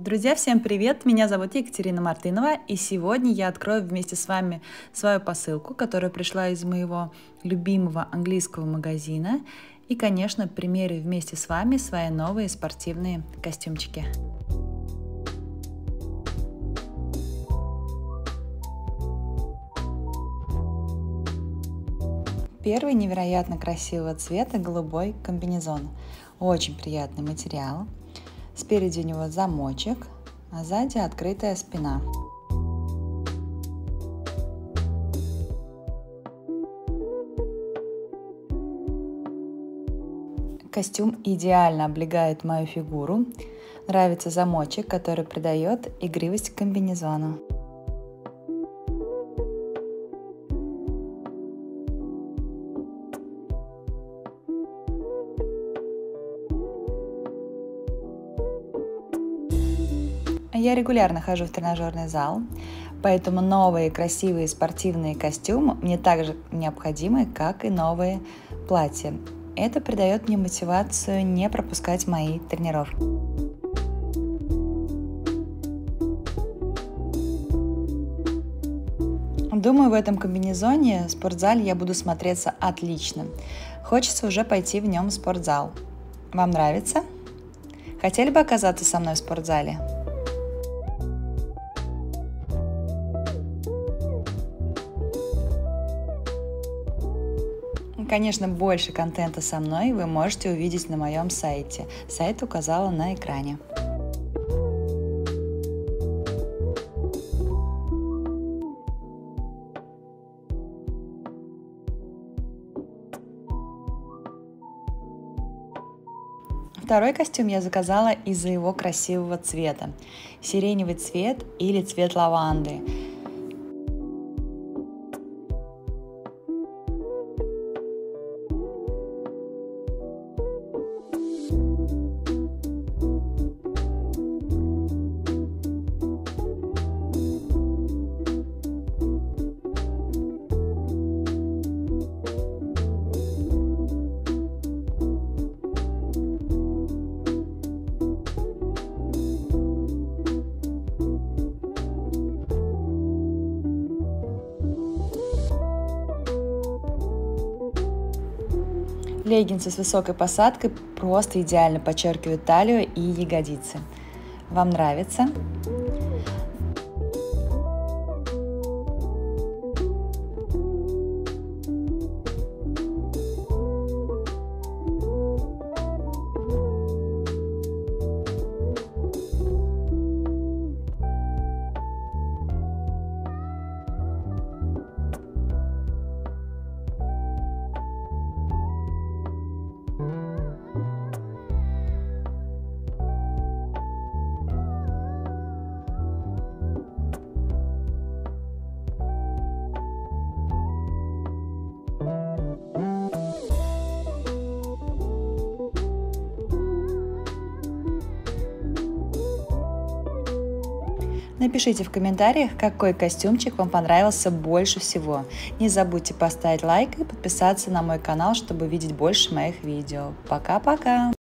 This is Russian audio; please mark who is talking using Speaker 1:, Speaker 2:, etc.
Speaker 1: Друзья, всем привет! Меня зовут Екатерина Мартынова, и сегодня я открою вместе с вами свою посылку, которая пришла из моего любимого английского магазина. И, конечно, примерю вместе с вами свои новые спортивные костюмчики. Первый невероятно красивого цвета голубой комбинезон. Очень приятный материал. Спереди у него замочек, а сзади открытая спина. Костюм идеально облегает мою фигуру. Нравится замочек, который придает игривость комбинезону. Я регулярно хожу в тренажерный зал, поэтому новые красивые спортивные костюмы мне также необходимы, как и новые платья. Это придает мне мотивацию не пропускать мои тренировки. Думаю, в этом комбинезоне в спортзале я буду смотреться отлично. Хочется уже пойти в нем в спортзал. Вам нравится? Хотели бы оказаться со мной в спортзале? Конечно, больше контента со мной вы можете увидеть на моем сайте. Сайт указала на экране. Второй костюм я заказала из-за его красивого цвета. Сиреневый цвет или цвет лаванды. Леггинсы с высокой посадкой просто идеально подчеркивают талию и ягодицы. Вам нравится? Напишите в комментариях, какой костюмчик вам понравился больше всего. Не забудьте поставить лайк и подписаться на мой канал, чтобы видеть больше моих видео. Пока-пока!